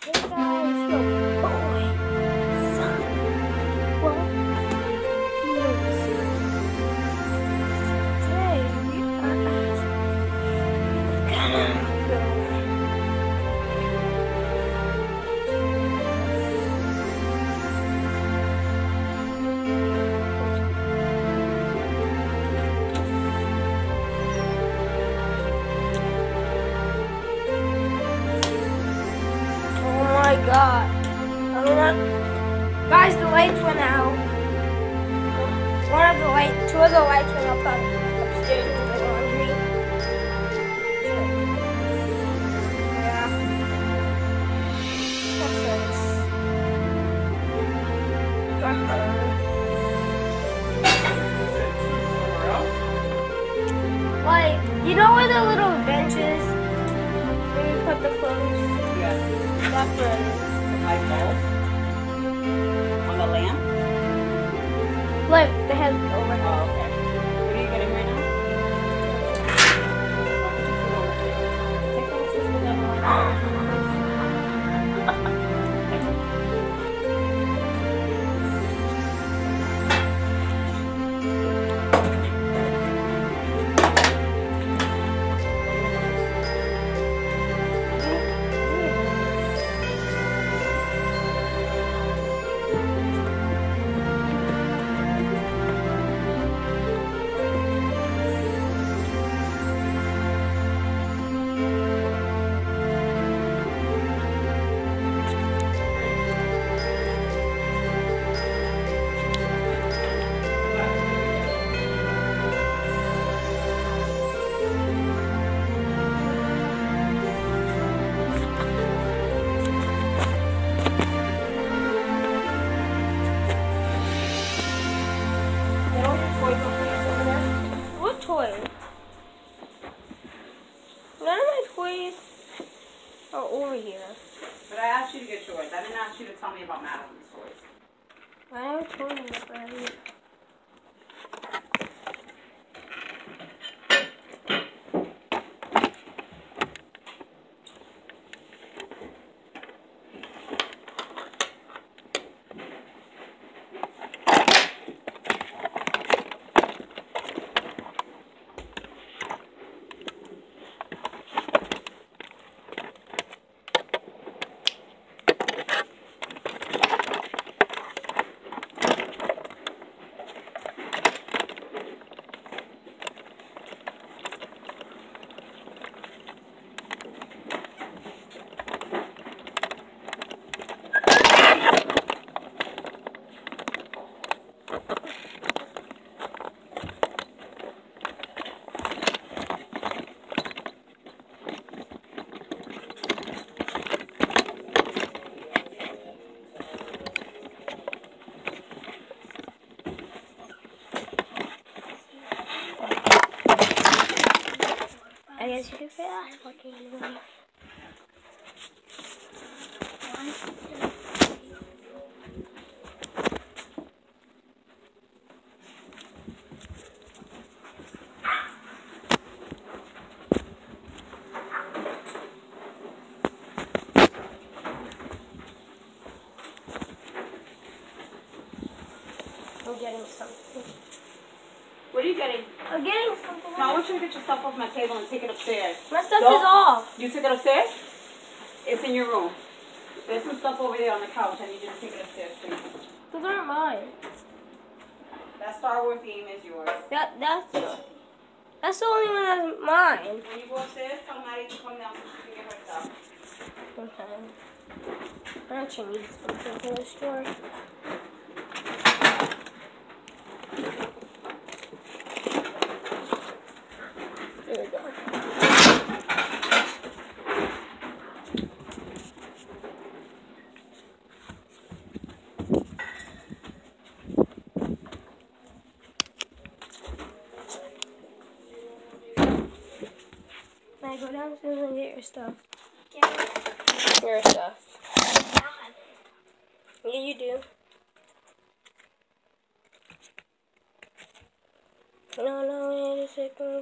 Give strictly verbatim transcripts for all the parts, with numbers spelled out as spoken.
Hey guys, yo, boy, son, what? No, son. Today we are gonna go. Oh my god. I'm not... Guys, the lights went out. One of the lights, two of the lights went up, up upstairs in the laundry. Yeah. What's this? Like, you know where the little benches where you put the clothes? Yeah. That's where it is. The light bulb on the lamp. Look, the head over Oh, here. okay. What are you getting right now? Take off this with that one. What toys? None of my toys are over here. But I asked you to get yours. I didn't ask you to tell me about Madeline's toys. I have toys already. I guess you could say that. Okay, anyway. I'm getting something. What are you getting? I'm getting something. No, I want you to get your stuff off my table and take it upstairs. My stuff Don't- is off. You took it upstairs? It's in your room. There's some stuff over there on the couch. I need you to take it upstairs, please. Those aren't mine. That Star Wars theme is yours. That that's that's the only one that's mine. When you go upstairs, tell Maddie to come down so she can get her stuff. Okay. I actually need something from the store. There we go. Now go downstairs and get your stuff. Your stuff. Yeah, you do. No, no, wait a second.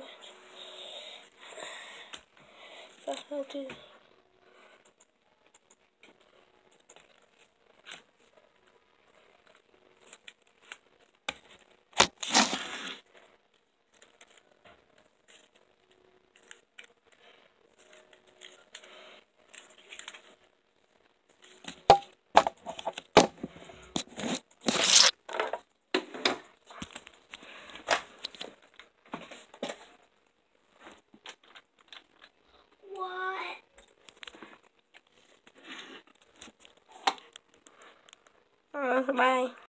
I have to. Uh, bye.